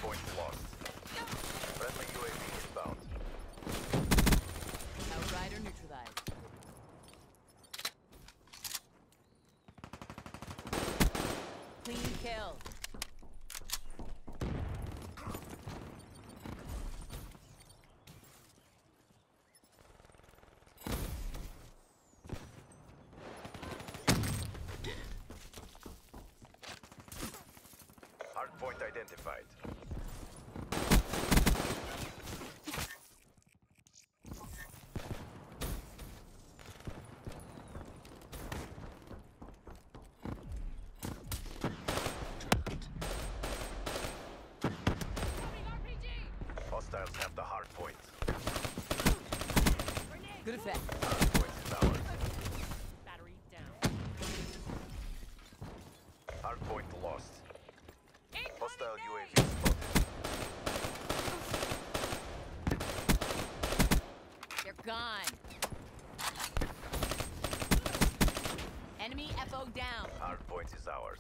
point lost. Friendly UAV inbound. Outrider neutralized. Clean kill. Hardpoint identified. Hostiles have the hard point. Good effect. Hard point is ours. Battery down. Hard point lost. Hostile UAV spotted. They're gone. Enemy FO down. Hard point is ours.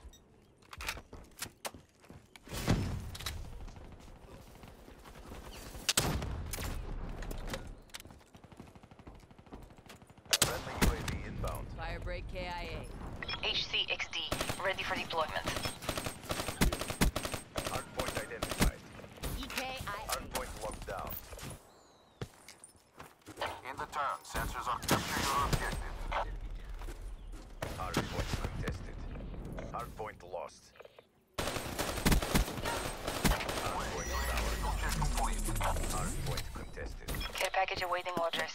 Friendly UAV inbound. Firebreak KIA. HCXD, ready for deployment. Hard point identified. EKIA. Hard point locked down. In the turn, sensors are capturing your objective. Hard point contested. Hard point lost. Hard point is ours. Check complete. Hard point contested. Care package awaiting orders.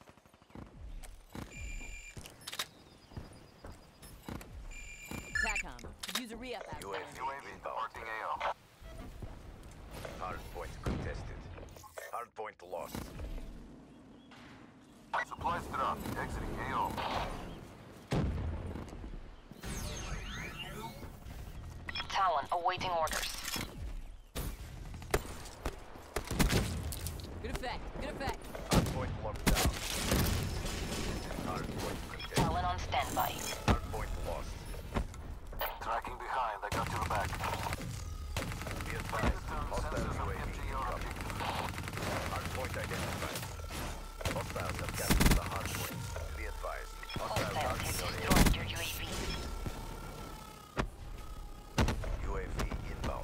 TACOM. Could use a re-up out UAV there. UAV inbound. departing AO. Hard point contested. Hard point lost. Supplies dropped. Exiting AO. Talon awaiting orders. Good effect. Good effect. Hard point locked down. Hard point contested. Talon on standby. Hard point lost. Tracking behind. I got your back. Be advised. Hostile Sensors are UAV capturing your incoming. objective. Hard point identified. Hostiles have captured the hard point. Be advised. Hostiles Hostiles are have in your destroyed your UAV. UAV inbound.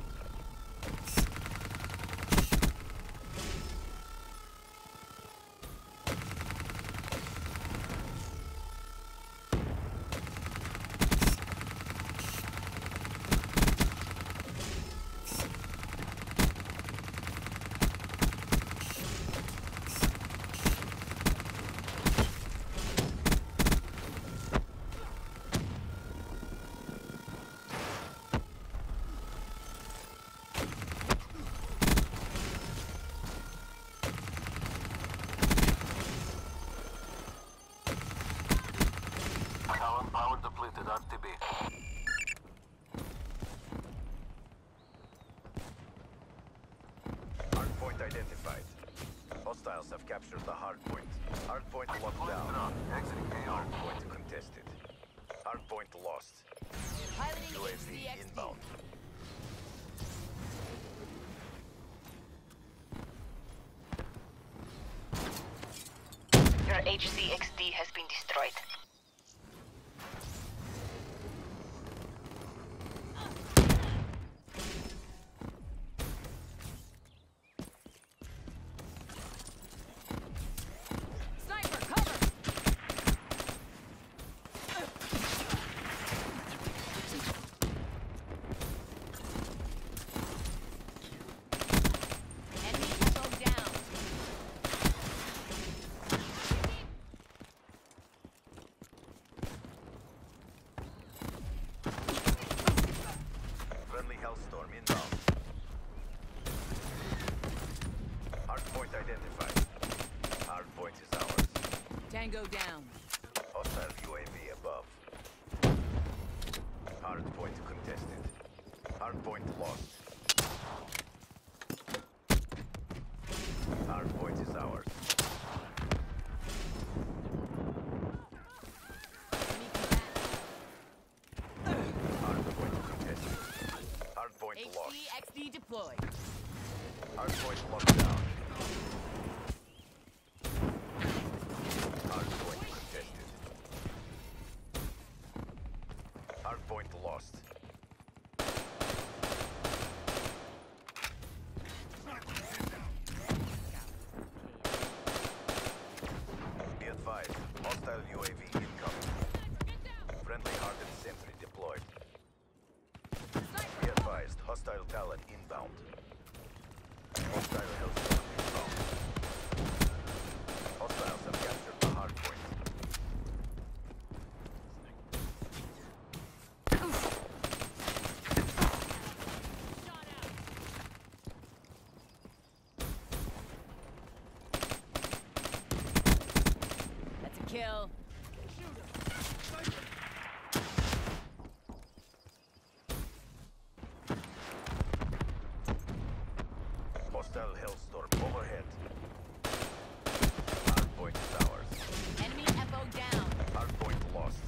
Talon power depleted. RTB. Hard point identified. Hostiles have captured the hard point. Hard point locked Supplies down. dropped. Exiting AO. Hard point contested. Hard point lost. Piloting UAV HCXD. inbound. Your HCXD has been destroyed. Sniper, cover! Enemy FO down. Friendly Hellstorm inbound. Hard point identified. Hard point is ours. Tango down. Hostile UAV above. Hard point contested. Hard point lost. Hard point is ours. Enemy combat. Hard point contested. Hard point lost. HCXD deployed. Hardpoint locked down. Hardpoint contested. Hardpoint lost. Be advised, hostile UAV incoming. Friendly hardened sentry deployed. Be advised, hostile Talon inbound. Hostile Hellstorm inbound. Hostiles have captured the hard point. That's a kill. Hostile Hellstorm overhead. Hardpoint is ours. Enemy FO down. Hardpoint lost.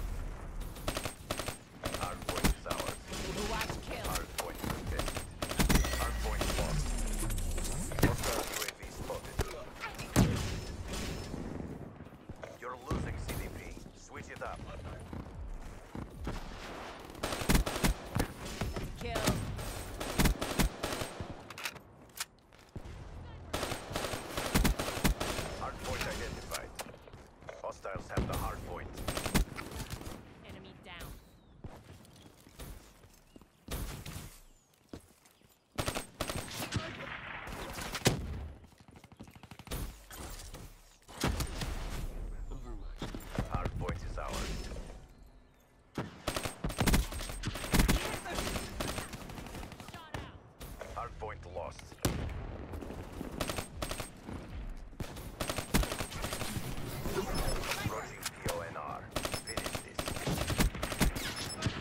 Hardpoint is ours. Overwatch kill. Hardpoint contested. Hardpoint lost. Hostile UAV spotted. You're losing CDP. Switch it up. Kill. Hardpoint identified. Hostiles have the hardpoint. Enemy down. Hardpoint is ours. Hardpoint lost. Approaching PONR. Finish this.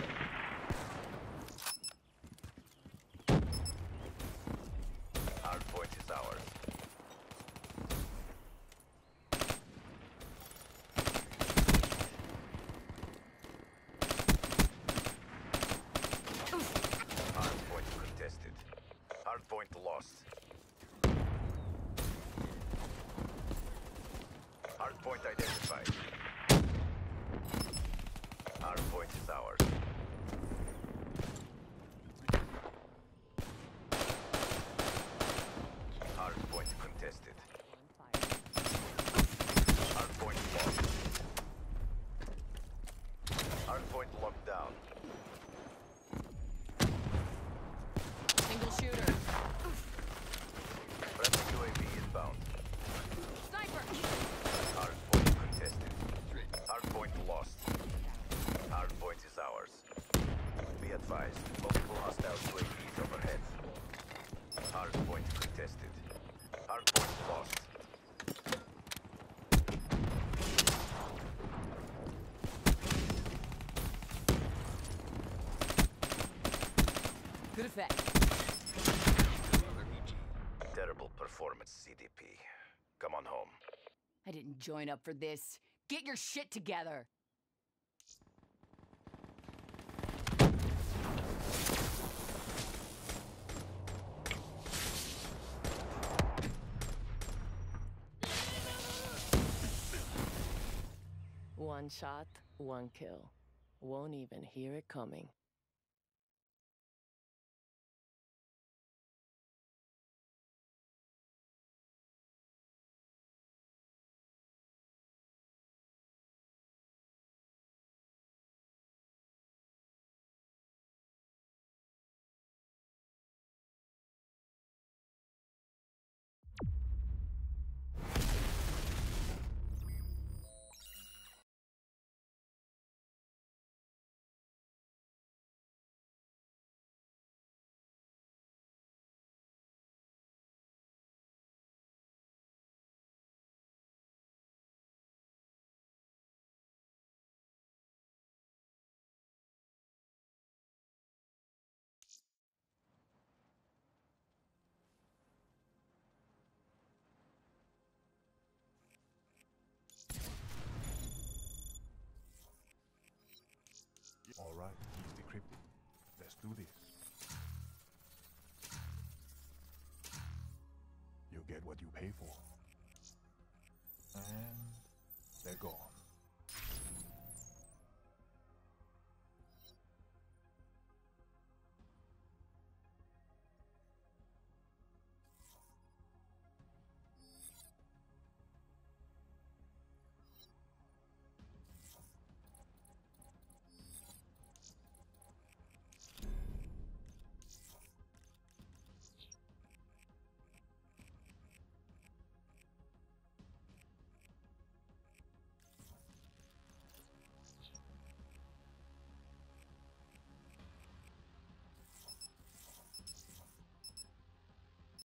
Hardpoint is ours. Hardpoint contested. Hardpoint lost. Hardpoint identified. Hardpoint is ours. Hardpoint contested. Hardpoint lost. Hardpoint locked down. Single shooter. Friendly UAV inbound. Sniper. Hardpoint contested. Hardpoint lost. Hardpoint is ours. Be advised, multiple hostile UAVs overhead. Hardpoint contested. Hardpoint lost. Good effect. Terrible performance, CDP. Come on home. I didn't join up for this. Get your shit together. One shot, one kill. Won't even hear it coming. All right, keep decrypted. Let's do this. what you pay for. And they're gone.